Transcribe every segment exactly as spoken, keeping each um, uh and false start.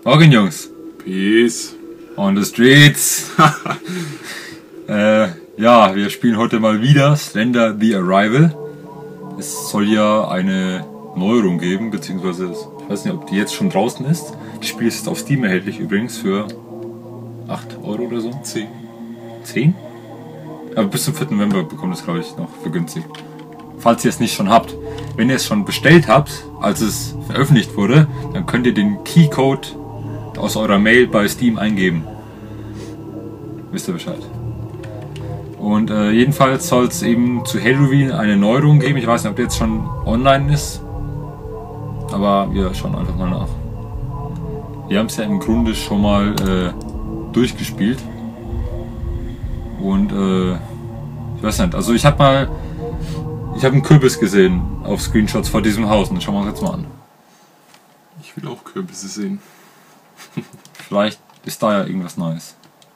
Morgen, Jungs. Peace. On the streets. äh, ja, wir spielen heute mal wieder Slender the Arrival. Es soll ja eine Neuerung geben, beziehungsweise ich weiß nicht, ob die jetzt schon draußen ist. Das Spiel ist jetzt auf Steam erhältlich übrigens für acht Euro oder so. zehn. zehn? Aber bis zum vierten November bekommt es, glaube ich, noch für günstig. Falls ihr es nicht schon habt. Wenn ihr es schon bestellt habt, als es veröffentlicht wurde, dann könnt ihr den Keycode aus eurer Mail bei Steam eingeben. Wisst ihr Bescheid. Und äh, jedenfalls soll es eben zu Halloween eine Neuerung geben. Ich weiß nicht, ob die jetzt schon online ist. Aber wir schauen einfach mal nach. Wir haben es ja im Grunde schon mal äh, durchgespielt. Und äh, ich weiß nicht, also ich habe mal ich habe einen Kürbis gesehen auf Screenshots vor diesem Haus. Und schauen wir uns jetzt mal an. Ich will auch Kürbisse sehen. Vielleicht ist da ja irgendwas Neues.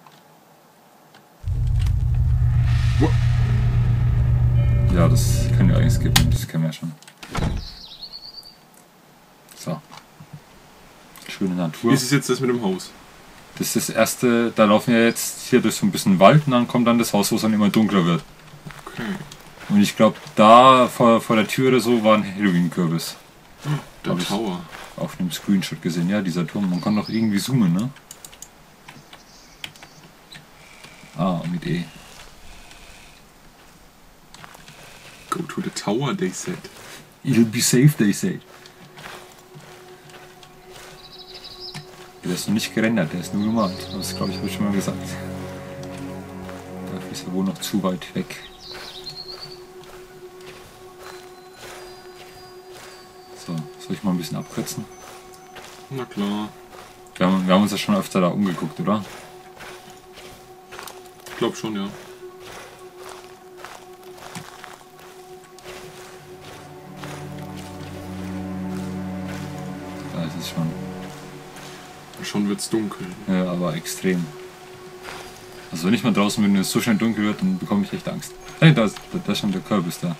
Ja, das können wir eigentlich skippen, das kennen wir ja schon. So. Schöne Natur. Wie ist es jetzt das mit dem Haus? Das ist das erste, da laufen wir jetzt hier durch so ein bisschen Wald und dann kommt dann das Haus, wo es dann immer dunkler wird. Okay. Und ich glaube, da vor, vor der Tür oder so war ein Halloween-Kürbis. Der Tower. Auf einem Screenshot gesehen, ja, dieser Turm. Man kann doch irgendwie zoomen, ne? Ah, mit E. Go to the tower, they said. It'll be safe, they say. Der ist noch nicht gerendert, der ist nur gemalt. Das glaube ich, habe ich schon mal gesagt. Dafür ist er wohl noch zu weit weg. So, soll ich mal ein bisschen abkürzen? Na klar. Wir haben, wir haben uns ja schon öfter da umgeguckt, oder? Ich glaube schon, ja. Da ist es schon. Schon wird's dunkel. Ja, aber extrem. Also wenn ich mal draußen bin und es so schnell dunkel wird, dann bekomme ich echt Angst. Hey, da ist, da, da ist schon der Kürbis da.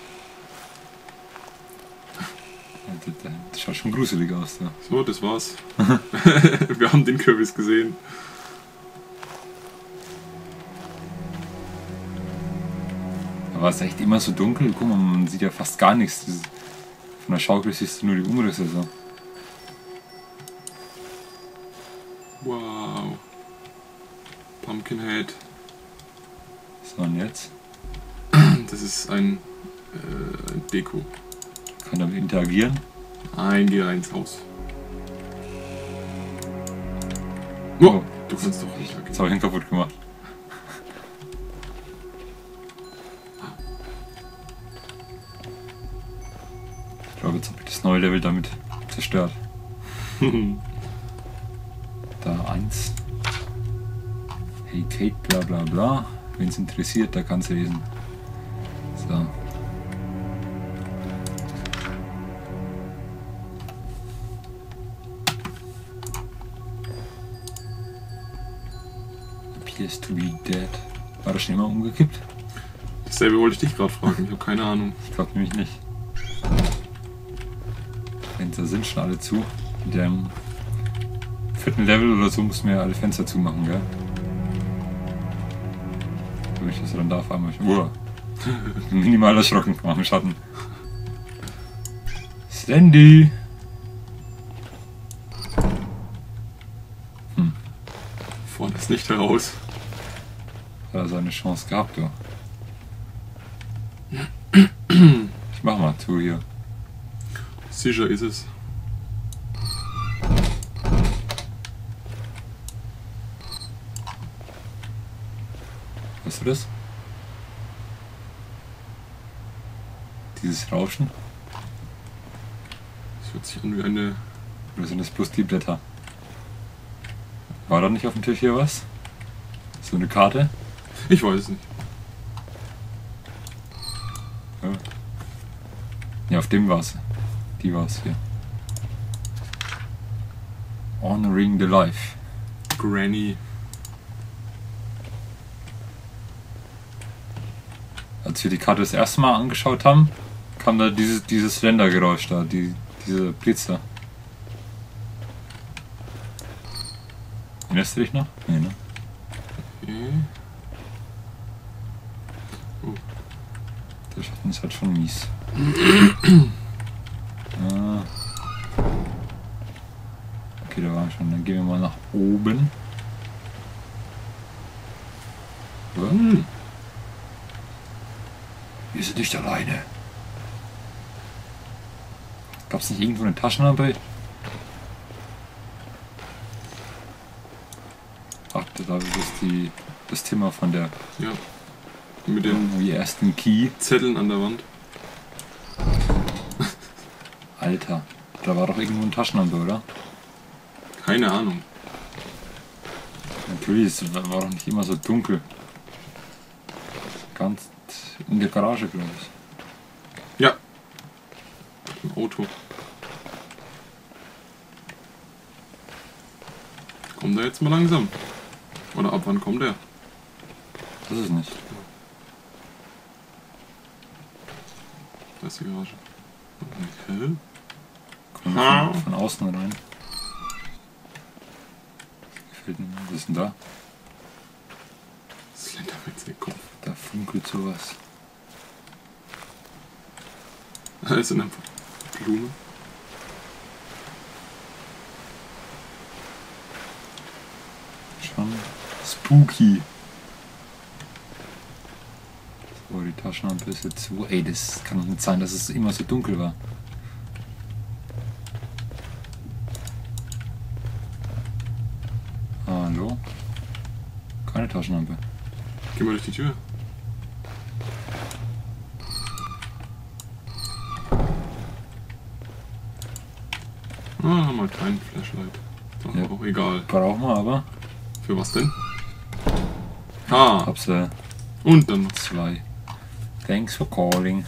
Das schaut schon gruselig aus. Ja. So, das war's. Wir haben den Kürbis gesehen. Da war es echt immer so dunkel. Guck mal, man sieht ja fast gar nichts. Das, von der Schaukel siehst du nur die Umrisse. So. Wow. Pumpkinhead. So, und jetzt? Das ist ein äh, Deko. Kann damit interagieren. Nein, geh rein ins Haus. Oh, Oh, du kannst doch nicht. jetzt habe ich ihn kaputt gemacht. Ich glaube, jetzt habe ich das neue Level damit zerstört. Da eins. Hey Kate, bla bla bla. Wenn es interessiert, der kann es lesen. So. Appears to be dead. War das schon immer umgekippt? Dasselbe wollte ich dich gerade fragen. Ich habe keine Ahnung. Ich glaube nämlich nicht. Fenster sind schon alle zu. In dem vierten Level oder so muss man ja alle Fenster zumachen, gell? Wenn ich das dann darf, einmal. Uah. Minimal erschrocken am Schatten. Sandy! Hm. Vorne ist nicht heraus. Hat er seine Chance gehabt, ja. Ich mach mal zu hier. Sicher ist es. Hörst du das? Dieses Rauschen? Das hört sich an wie eine... Oder sind das bloß die Blätter? War da nicht auf dem Tisch hier was? So eine Karte? Ich weiß es nicht. Ja, ja, auf dem war's. Die war's hier. Honoring the Life. Granny. Als wir die Karte das erste Mal angeschaut haben, kam da dieses, dieses Ländergeräusch da, die, diese Blitzer. Erinnerst du dich noch? Nee, ne? Okay. Oh. Der Schatten ist halt schon mies. ah. Okay, da waren wir schon. Dann gehen wir mal nach oben. Ja. Hm. Wir sind nicht alleine. Gab es nicht irgendwo eine Taschenlampe? Ach, da ist die, das Thema von der Ja. Mit den die ersten Key. Zetteln an der Wand. Alter, da war doch irgendwo eine Taschenlampe, oder? Keine Ahnung. Natürlich, es war doch nicht immer so dunkel. Ganz in der Garage, glaube ich. Ja. Im Auto. Kommt er jetzt mal langsam? Oder ab wann kommt er? Das ist nicht. Da ist die Garage. Okay. Kommen wir von, von außen rein. Gefällt mir. Was ist denn da? Slendermans im Kopf. Da funkelt sowas. Da ist eine Blume. Schon spooky. So, die Taschenlampe ist jetzt so. Ey, das kann doch nicht sein, dass es immer so dunkel war. Hallo? Keine Taschenlampe. Geh mal durch die Tür. Ah, haben wir kein Flashlight. Doch, Ja. auch egal. Brauchen wir aber. Für was denn? Ah, Hab's äh, und dann noch. zwei. Thanks for calling.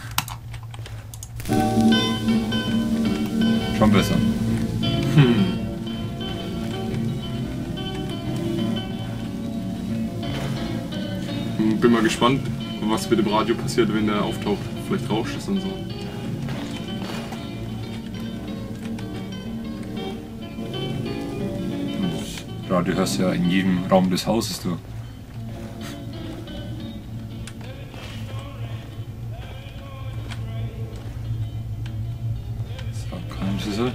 Schon besser. Hm. Bin mal gespannt, was mit dem Radio passiert, wenn der auftaucht. Vielleicht rauscht es und so. Das Radio hörst du ja in jedem Raum des Hauses, du. So, kein Schlüssel.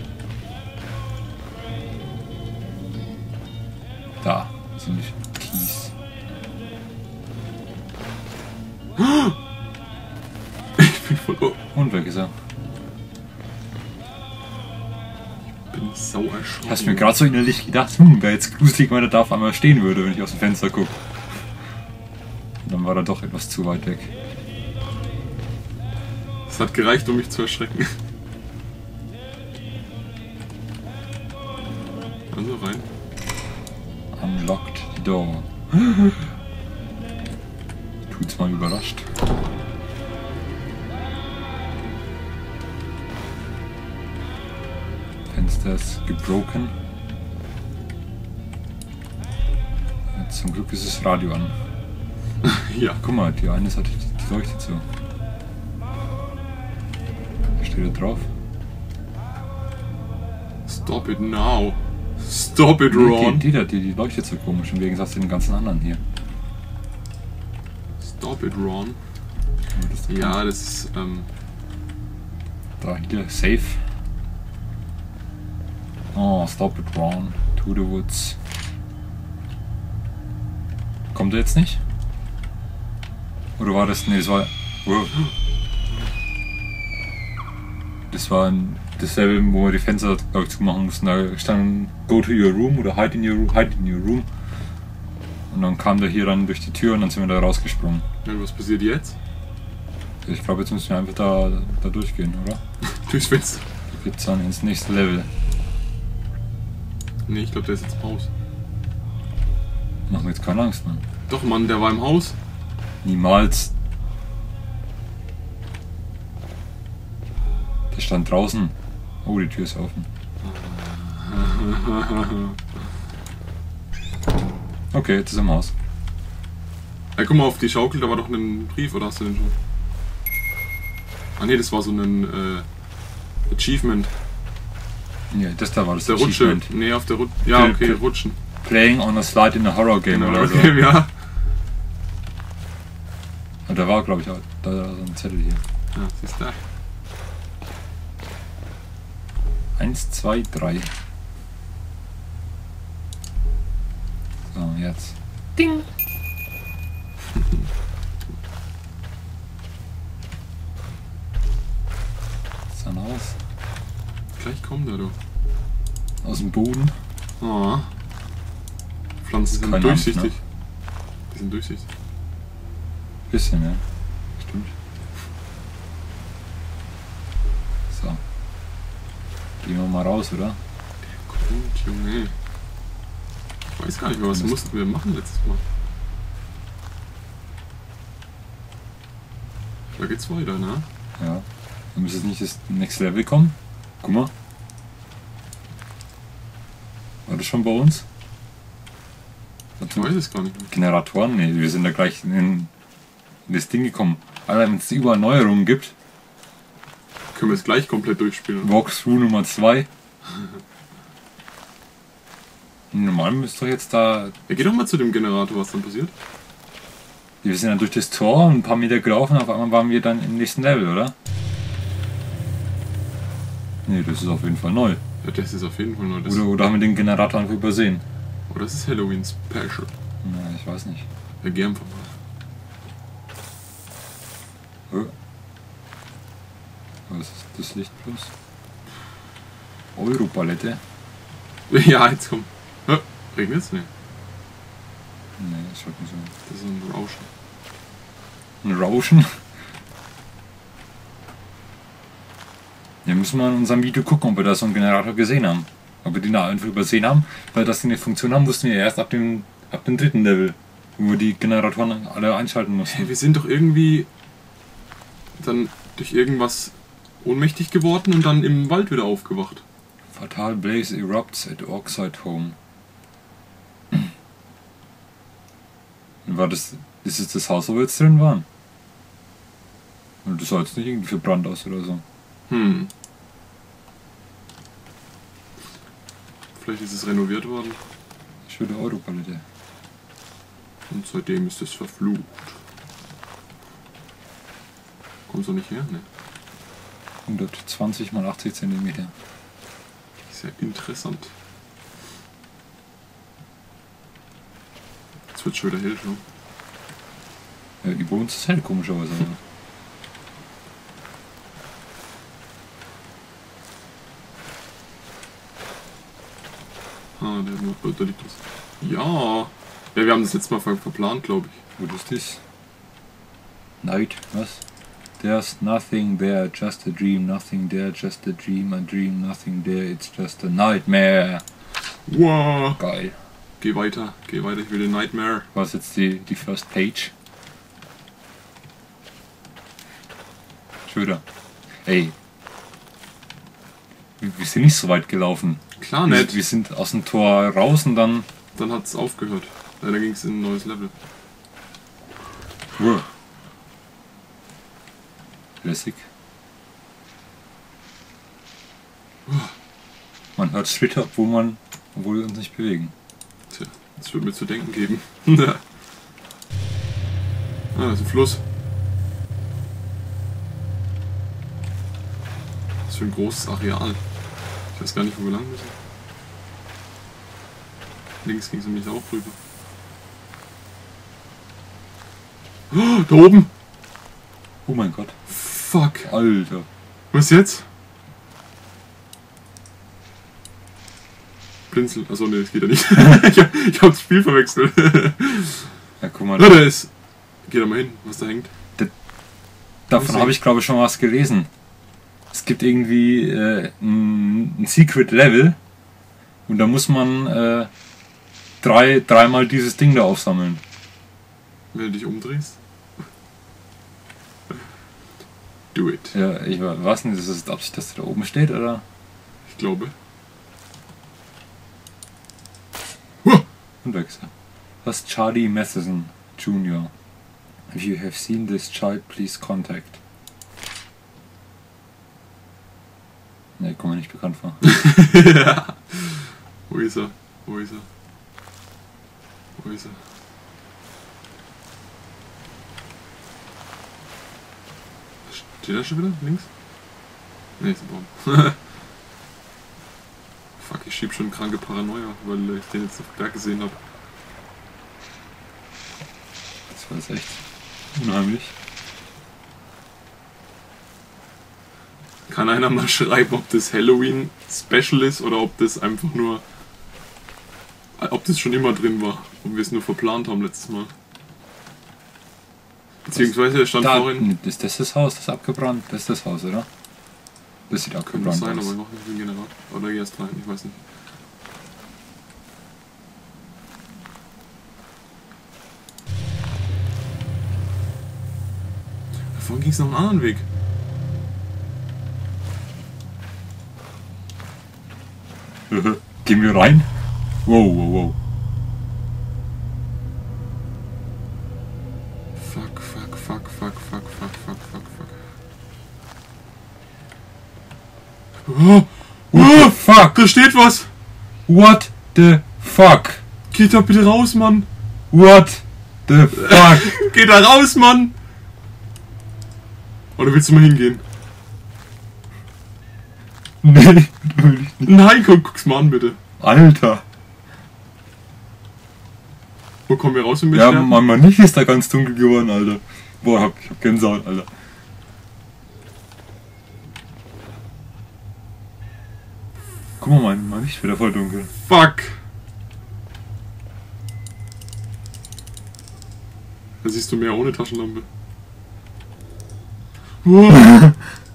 Da sind die Keys. Ich bin voll. Oh, Und weg ist er. bin sau erschrocken. Hast mir gerade so innerlich gedacht, hm, wäre jetzt gruselig, wenn er da auf einmal stehen würde, wenn ich aus dem Fenster gucke. Und dann war er doch etwas zu weit weg. Es hat gereicht, um mich zu erschrecken. Also rein. Unlocked the door. Tut's mal überrascht. Fenster ist gebroken. Ja, zum Glück ist das Radio an. Ja. Guck mal, die eine Seite, die leuchtet so. Was steht da drauf? Stop it now. Stop it, Nee, Ron. Die, die da, die, die leuchtet so komisch, im Gegensatz zu den ganzen anderen hier. Stop it, Ron. Das da Ja, das ist, ähm, Da hier, safe. Oh, stop it, Ron. To the woods. Kommt er jetzt nicht? Oder war das. Ne, das war. Oh. Das war ein, dasselbe, wo wir die Fenster, glaube ich, zumachen mussten. Da stand Go to your room oder Hide in your room, hide in your room. Und dann kam der hier dann durch die Tür und dann sind wir da rausgesprungen. ja, was passiert jetzt? Ich glaube, jetzt müssen wir einfach da, da durchgehen, oder? Durchs Fenster. Da geht's dann ins nächste Level. Nee, ich glaube, der ist jetzt im Haus. Machen wir jetzt keine Angst, Mann. Doch, Mann, der war im Haus. Niemals. Der stand draußen. Oh, die Tür ist offen. Okay, jetzt ist er im Haus. Ey, guck mal auf die Schaukel, da war doch ein Brief, oder hast du den schon? Ah ne, das war so ein äh, Achievement. Ja, das da war das Der Rutsche. Achievement. Nee, auf der Rutsche. Ja, Der- okay, der- Rutschen. Playing on a slide in a horror game Genau, oder so. okay, ja. Und da war, glaube ich, auch da so ein Zettel hier. Ja, siehst du. Eins, zwei, drei. So, jetzt. Ding! Ist dann aus. Gleich kommt er, du. Aus dem Boden. Oh. Pflanzen sind Keine durchsichtig. Angst, Die sind durchsichtig. Bisschen, ja. Stimmt. So. Gehen wir mal raus, oder? Gut, Junge. Ich weiß gar nicht mehr, was mussten wir machen letztes Mal. Da geht's weiter, ne? Ja. Dann müsste es nicht das Next Level kommen. Guck mal. War das schon bei uns? Ich weiß es gar nicht mehr. Generatoren? Ne, wir sind da gleich in, in das Ding gekommen. Alter, wenn es überall Neuerungen gibt. Können wir es gleich komplett durchspielen? Walkthrough Nummer zwei. Normal müsste doch jetzt da. Ja, geh doch mal zu dem Generator, was dann passiert. Wir sind dann durch das Tor ein paar Meter gelaufen, auf einmal waren wir dann im nächsten Level, oder? Ne, das ist auf jeden Fall neu. Ja, das ist auf jeden Fall neu. Das Oder, oder haben wir den Generator einfach übersehen? Oder das ist Halloween Special. Na, ich weiß nicht. Ja, geh einfach mal. Äh. Was ist das Licht plus? Europalette? Ja, jetzt komm. Hä? Regnet's? Ne. Ne, das schaut nicht so. Das ist ein Rauschen. Ein Rauschen? Ja, müssen wir in unserem Video gucken, ob wir da so einen Generator gesehen haben. Ob wir den da einfach übersehen haben, weil das die eine Funktion haben, wussten wir erst ab dem, ab dem dritten Level, wo wir die Generatoren alle einschalten mussten. Hey, wir sind doch irgendwie dann durch irgendwas ohnmächtig geworden und dann im Wald wieder aufgewacht. Fatal Blaze erupts at Oxide Home. War das, ist es das Haus, wo wir jetzt drin waren? Und das sah jetzt nicht irgendwie verbrannt aus oder so. Hm. Vielleicht ist es renoviert worden. Schöne Europalette. Und seitdem ist es verflucht. Kommst du nicht her? Ne. hundertzwanzig mal achtzig Zentimeter. Ist ja interessant. Jetzt wird schon wieder hell schon. Ja, über uns ist hell, komischerweise. Aber. Ah, der, da liegt was. Ja! Ja, wir haben das letzte Mal ver verplant, glaube ich. Wo ist das? Night, was? There's nothing there, just a dream, nothing there, just a dream, a dream, nothing there, it's just a nightmare. Wow! Geil. Geh weiter, geh weiter, ich will den Nightmare. Was ist jetzt die, die First Page? Schöner. Ey. Wir, wir sind nicht so weit gelaufen. Klar Wir, nicht. wir sind aus dem Tor raus und dann. Dann hat es aufgehört. Ja, dann ging es in ein neues Level. Wow. Lässig. Man hört Schritte, obwohl man, obwohl wir uns nicht bewegen. Tja, das wird mir zu denken geben. Ah, das ist ein Fluss. Was für ein großes Areal. Ich weiß gar nicht, wo wir lang müssen. Links ging es nämlich auch rüber. Oh, da oben! Oh mein Gott. Fuck! Alter. Was jetzt? Blinzeln. Achso, ne, das geht ja nicht. ich, hab, ich hab das Spiel verwechselt. Ja, guck mal. Da, da ist. Geh da mal hin, was da hängt. Davon habe ich, glaube ich, schon was gelesen. Es gibt irgendwie äh, ein, ein Secret Level und da muss man äh, drei, dreimal dieses Ding da aufsammeln. Wenn du dich umdrehst. Do it. Ja, ich weiß nicht, ist das Absicht, dass der da oben steht, oder? Ich glaube. Und weg ist er. Das ist Charlie Matheson Junior If you have seen this child, please contact. Ne, kommt mir nicht bekannt vor. Ja. Wo ist er? Wo ist er? Wo ist er? Steht er schon wieder? Links? Ne, ist ein Baum. Fuck, ich schieb schon kranke Paranoia, weil ich den jetzt auf dem Berg gesehen habe. Das war jetzt echt unheimlich. Kann einer mal schreiben, ob das Halloween Special ist oder ob das einfach nur... Ob das schon immer drin war und wir es nur verplant haben letztes Mal. Beziehungsweise er stand da, vorhin... Ist das das Haus, das abgebrannt? Das ist das Haus, oder? Das sieht Könnte abgebrannt sein, aus. aber ich mach nicht den Generator. Oder erst rein, ich weiß nicht. Vorhin ging es noch einen anderen Weg. Gehen wir rein? Wow, wow, wow. Fuck, fuck, fuck, fuck, fuck, fuck, fuck, fuck, fuck. Oh, What oh, the fuck? da steht was! What the fuck? Geht da bitte raus, Mann! What the fuck? Geh da raus, Mann! Oder willst du mal hingehen? Nee, will ich nicht. Nein, guck, guck's mal an, bitte. Alter. Wo kommen wir raus, wenn wir Ja, sterben? mein Mann, nicht ist da ganz dunkel geworden, Alter. Boah, hab, ich hab Gänsehaut, Alter. Guck mal, mein, mein Licht wird voll dunkel. Fuck! Da siehst du mehr ohne Taschenlampe. Wow.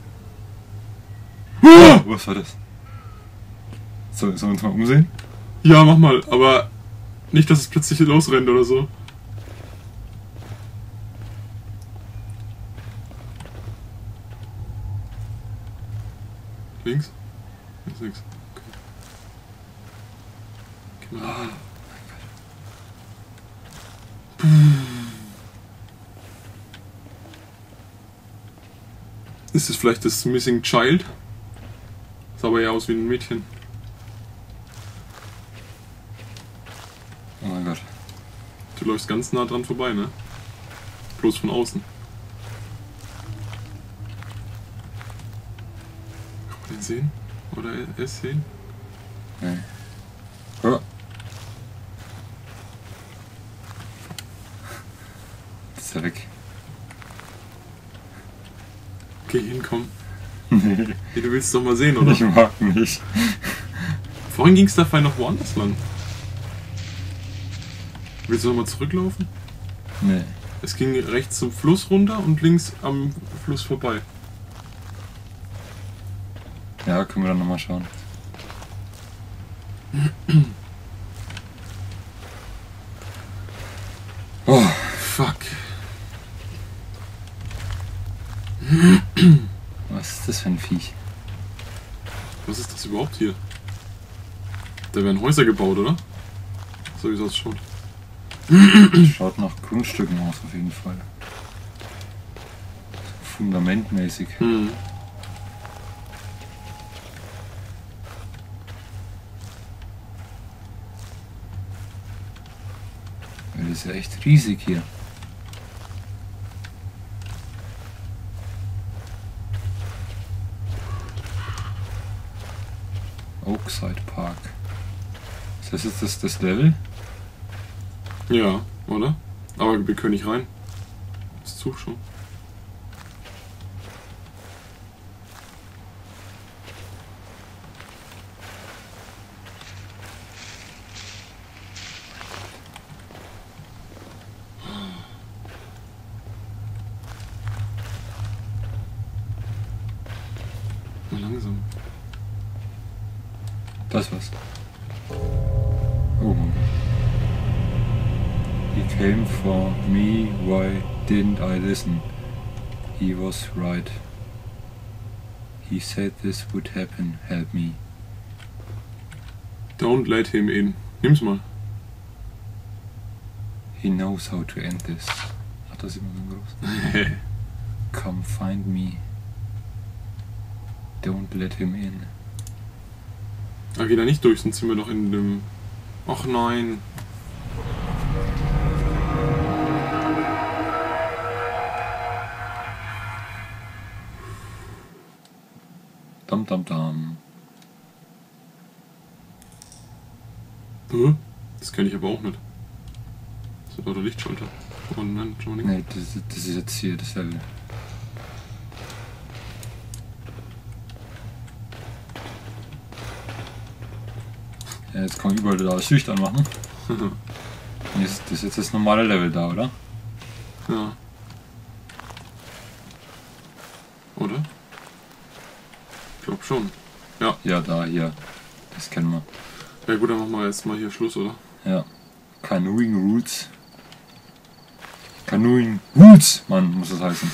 Oh, was war das? Soll, sollen wir uns mal umsehen? Ja, mach mal, aber nicht, dass es plötzlich losrennt oder so. Links? Links, links. Okay. Geh mal rein. Ist es vielleicht das Missing Child? Sah aber ja aus wie ein Mädchen. Oh mein Gott. Du läufst ganz nah dran vorbei, ne? Bloß von außen. Kann man den sehen? Oder es sehen? Nee. Oh. Ist er weg? Geh hin, komm. Nee. Hey, du willst es doch mal sehen, oder? Ich mag nicht. Vorhin ging es da fein noch woanders lang. Willst du nochmal zurücklaufen? Nee. Es ging rechts zum Fluss runter und links am Fluss vorbei. Ja, können wir dann nochmal schauen. Oh, Fuck. was ist das für ein Viech? Was ist das überhaupt hier? Da werden Häuser gebaut, oder? So wie es ausschaut. Schaut nach Grundstücken aus auf jeden Fall. Fundamentmäßig. Hm. Das ist ja echt riesig hier. Oakside Park. Ist das jetzt das, das Level? Ja, oder? Aber wir können nicht rein. Ist zu schon. Mal langsam. Das was. Oh mein Gott. He came for me, why didn't I listen? He was right. He said this would happen, help me. Don't let him in. Nimm's mal. He knows how to end this. Ach, das ist immer so groß. Come find me. Don't let him in. Ah, geh da nicht durch, sonst sind wir doch in dem... Ach nein. Dam, dam, dam. Hä? Das kenne ich aber auch nicht. Das ist doch der Lichtschalter. Oh nein, schon nicht. Nee, das, das ist jetzt hier das Level. Ja, jetzt kann man überall da das Licht anmachen. Das ist jetzt das normale Level da, oder? Ja. Oder? Ich glaube schon. Ja. Ja, da, hier. Das kennen wir. Ja gut, dann machen wir jetzt mal hier Schluss, oder? Ja. Canoeing Roots. Canoeing Roots, Mann, muss das heißen.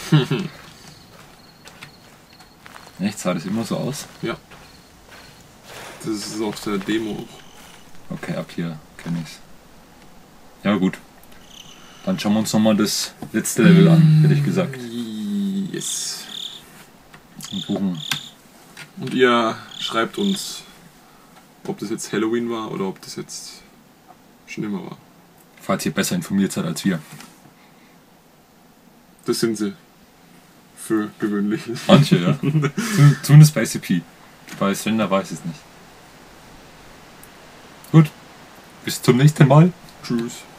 Echt? Sah das immer so aus? Ja. Das ist aus der Demo. Okay, ab hier kenne ich's. Ja gut. Dann schauen wir uns nochmal das letzte Level an, hätte ich gesagt. Yes. Und buchen. Und ihr schreibt uns, ob das jetzt Halloween war oder ob das jetzt schon immer war. Falls ihr besser informiert seid als wir. Das sind sie. Für gewöhnlich. Manche, ja. Zumindest bei S C P. Bei Slender weiß ich es nicht. Gut. Bis zum nächsten Mal. Tschüss.